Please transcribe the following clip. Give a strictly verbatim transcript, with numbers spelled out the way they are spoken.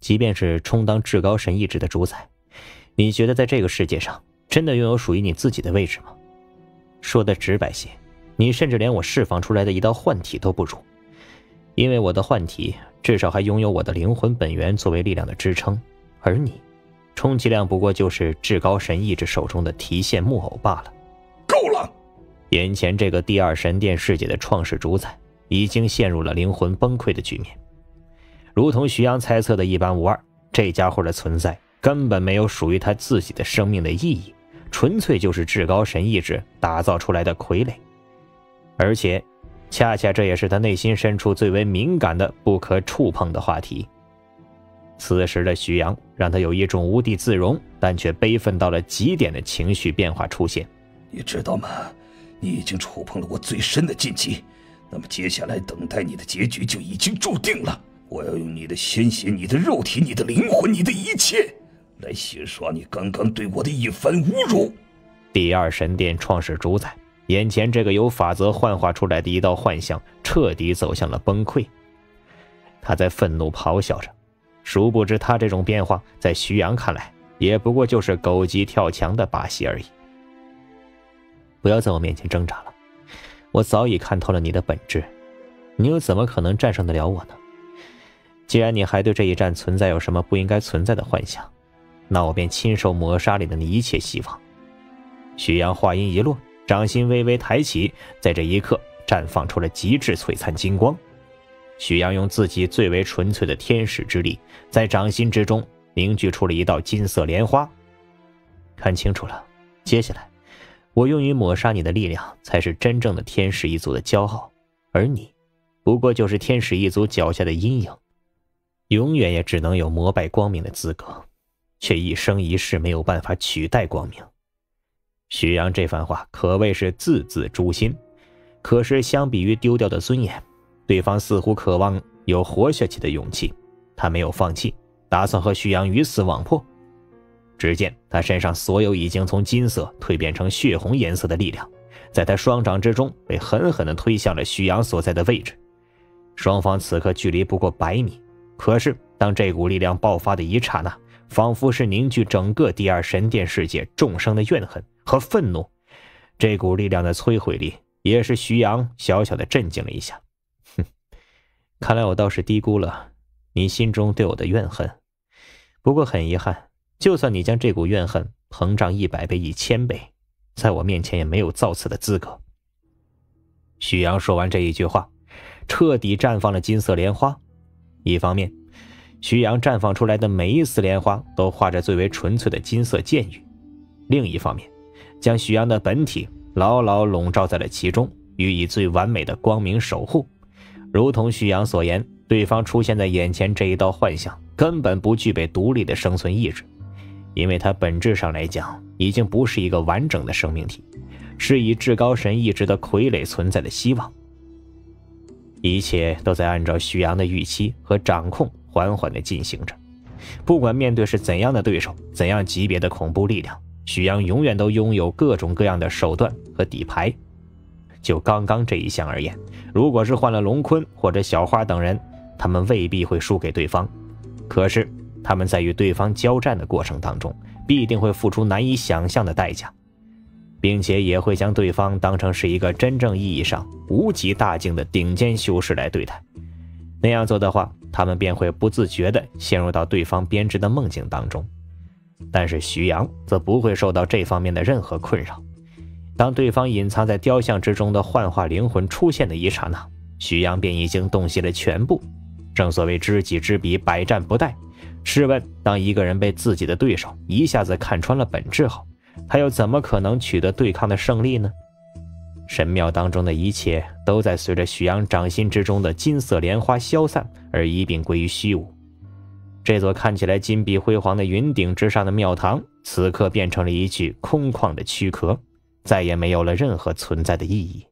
即便是充当至高神意志的主宰，你觉得在这个世界上真的拥有属于你自己的位置吗？说的直白些，你甚至连我释放出来的一道幻体都不如，因为我的幻体至少还拥有我的灵魂本源作为力量的支撑，而你充其量不过就是至高神意志手中的提线木偶罢了。 够了！ 眼前这个第二神殿世界的创世主宰已经陷入了灵魂崩溃的局面，如同徐阳猜测的一般无二，这家伙的存在根本没有属于他自己的生命的意义，纯粹就是至高神意志打造出来的傀儡。而且恰恰这也是他内心深处最为敏感的不可触碰的话题。此时的徐阳让他有一种无地自容但却悲愤到了极点的情绪变化出现。 你知道吗？你已经触碰了我最深的禁忌，那么接下来等待你的结局就已经注定了。我要用你的鲜血、你的肉体、你的灵魂、你的一切来洗刷你刚刚对我的一番侮辱。 第二神殿创世主宰眼前这个由法则幻化出来的一道幻象彻底走向了崩溃。他在愤怒咆哮着，殊不知他这种变化在徐阳看来也不过就是狗急跳墙的把戏而已。不要在我面前挣扎了，我早已看透了你的本质，你又怎么可能战胜得了我呢？既然你还对这一战存在有什么不应该存在的幻想，那我便亲手抹杀你的一切希望。徐阳话音一落，掌心微微抬起，在这一刻绽放出了极致璀璨金光。徐阳用自己最为纯粹的天使之力，在掌心之中凝聚出了一道金色莲花。看清楚了，接下来我用于抹杀你的力量才是真正的天使一族的骄傲，而你不过就是天使一族脚下的阴影，永远也只能有膜拜光明的资格，却一生一世没有办法取代光明。徐阳这番话可谓是字字诛心，可是相比于丢掉的尊严，对方似乎渴望有活下去的勇气，他没有放弃，打算和徐阳鱼死网破。只见他身上所有已经从金色蜕变成血红颜色的力量，在他双掌之中被狠狠地推向了徐阳所在的位置。双方此刻距离不过百米，可是当这股力量爆发的一刹那，仿佛是凝聚整个第二神殿世界众生的怨恨和愤怒。这股力量的摧毁力也是徐阳小小的震惊了一下。哼，看来我倒是低估了你心中对我的怨恨。不过很遗憾，就算你将这股怨恨膨胀一百倍一千倍，在我面前也没有造次的资格。徐阳说完这一句话，彻底绽放了金色莲花。一方面，徐阳绽放出来的每一丝莲花都画着最为纯粹的金色剑羽，另一方面，将徐阳的本体牢牢笼罩在了其中，予以最完美的光明守护。如同徐阳所言，对方出现在眼前这一道幻象根本不具备独立的生存意志，因为它本质上来讲已经不是一个完整的生命体，是以至高神意志的傀儡存在的希望。一切都在按照徐阳的预期和掌控缓缓地进行着，不管面对是怎样的对手，怎样级别的恐怖力量，徐阳永远都拥有各种各样的手段和底牌。就刚刚这一项而言，如果是换了龙坤或者小花等人，他们未必会输给对方，可是他们在与对方交战的过程当中，必定会付出难以想象的代价，并且也会将对方当成是一个真正意义上无极大境的顶尖修士来对待。那样做的话，他们便会不自觉地陷入到对方编织的梦境当中。但是徐阳则不会受到这方面的任何困扰。当对方隐藏在雕像之中的幻化灵魂出现的一刹那，徐阳便已经洞悉了全部。正所谓知己知彼，百战不殆。试问，当一个人被自己的对手一下子看穿了本质后，他又怎么可能取得对抗的胜利呢？神庙当中的一切都在随着徐阳掌心之中的金色莲花消散而一并归于虚无。这座看起来金碧辉煌的云顶之上的庙堂，此刻变成了一具空旷的躯壳，再也没有了任何存在的意义。